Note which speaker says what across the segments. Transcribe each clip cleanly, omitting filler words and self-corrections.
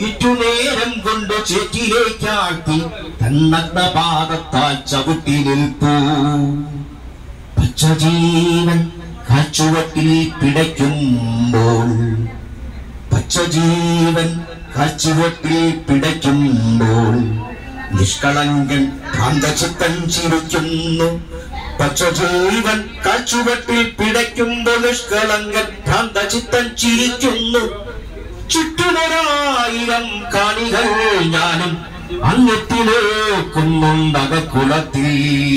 Speaker 1: ഇറ്റുനേരം കൊണ്ട് ചേറ്റിലേക്കാഴ്ത്തി തന്നഗ്നപാദത്താൽ ചവിട്ടി നിൽപ്പൂ. പച്ചജീവൻ കാച്ചുവട്ടിൽ പിടയ്ക്കുമ്പോൾ, പച്ചജീവൻ കാച്ചുവട്ടിൽ പിടയ്ക്കുമ്പോൾ നിഷ്കളങ്കൻ ഭ്രാന്തചിത്തൻ ചിരിക്കുന്നു. പച്ചജീവൻ കാച്ചുവട്ടിൽ പിടയ്ക്കുമ്പോൾ നിഷ്കളങ്കൻ ഭ്രാന്തചിത്തൻ ചിരിക്കുന്നു. ചുറ്റുമൊരായിരം കാണികൾ ഞാനും അങ്ങെത്തിലേക്കുന്നുണ്ടകക്കുളത്തിൽ.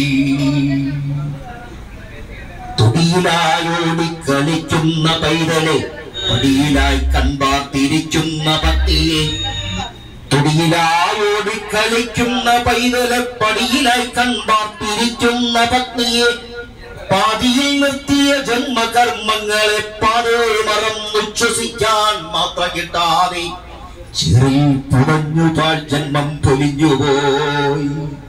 Speaker 1: തൊടിയിലായോടി കളിക്കുന്ന പൈതലെ പടിയിലായി കൺപാർത്തിരിക്കുന്ന പത്തിയെ. തൊടിയിലായോടി കളിക്കുന്ന പൈതലെ പടിയിലായി കൺപാർത്തിരിക്കുന്ന പത്നിയെ. പാതിയിൽ നിർത്തിയ ജന്മകർമ്മങ്ങളെ പാതേ മറന്നുച്ഛസിക്കാൻ മാത്രം കിട്ടാതെ ചെറിയ പുടഞ്ഞു താൽ ജന്മം പൊലിഞ്ഞുപോയി.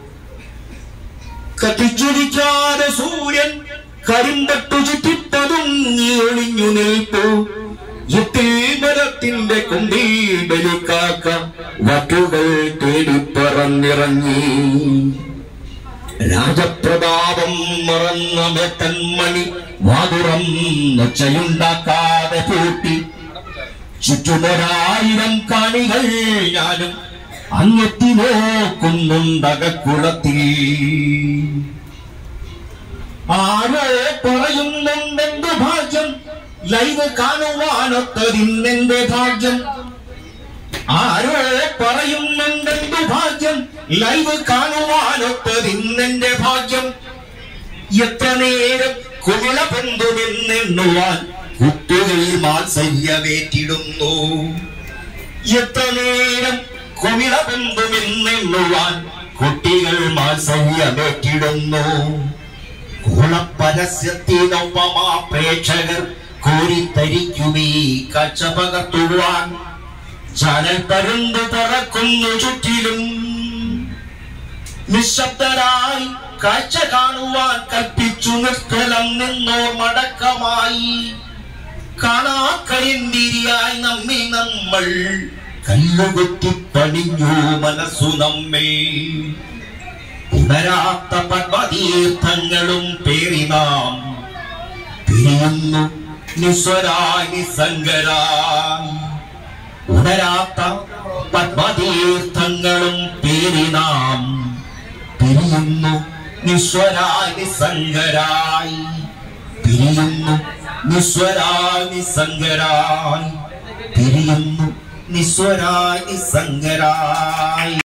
Speaker 1: കത്തിച്ചൊരിക്കാതെ സൂര്യൻ കരിമ്പട്ടു ചുറ്റിപ്പതുങ്ങി ഒളിഞ്ഞു നിൽപ്പു. മരത്തിന്റെ കൊമ്പിൽ ബലിക്കാക്ക വറ്റുകൾ തേടി പറന്നിറങ്ങി. രാജപ്രതാപം മറന്ന മേത്തന്മണി വാതുറം നൊച്ചയുണ്ടാക്കാതെ പൂട്ടി. ചുറ്റുമൊരായിരം കാണികൾ ഞാനും അങ്ങെത്തി നോക്കുന്നുണ്ടകക്കുളത്തിൽ. ആരോ പറയുന്നുണ്ടെന്റെ ഭാഗ്യം ലൈവ് കാണുവാനൊത്തതിന്നെന്റെ ഭാഗ്യം. ആരോ പറയുന്നുണ്ടെന്റെ ഭാഗ്യം ലൈവ് കാണുവാനൊത്തതിന്നെന്റെ ഭാഗ്യം. എത്ര നേരം കുമിള പൊന്തുമെന്നെണ്ണുവാൻ കുട്ടികളിൽ മാത്സര്യമേറ്റിടുന്നു. എത്ര നേരം കുമിള പൊന്തുമെന്നെണ്ണുവാൻ കുട്ടികൾ മാത്സര്യമേറ്റിടുന്നു. കുളപ്പരസ്യത്തിനൊപ്പമാ പ്രേക്ഷകർ കോരിത്തരിക്കുമീ കാഴ്ച പകർത്തുവാൻ. ചാനൽ പരുന്ത് പറക്കുന്നു ചുറ്റിലും. നിശബ്ദരായി കാഴ്ച കാണുവാൻ കൽപ്പിച്ചു നിഷ്കലം നിന്നോർ മടക്കമായി. കാണാക്കരിന്തിരിയായി നമ്മി നമ്മൾ കല്ലുകൊത്തി പണിഞ്ഞു മനസ്സു നമ്മെ. ഉണരാത്ത പദ്മതീർത്ഥങ്ങളും പേറി നാം പിരിയുന്നു നിസ്വരായി നിസ്സംഗരായി. ഉണരാത്ത പദ്മതീർത്ഥങ്ങളും പേറി നാം പിരിയുന്നു നിസ്വരായി നിസ്സംഗരായി. പിരിയുന്നു നിസ്വരായി നിസ്സംഗരായി. പിരിയുന്നു നിസ്വരായി നിസ്സംഗരായി.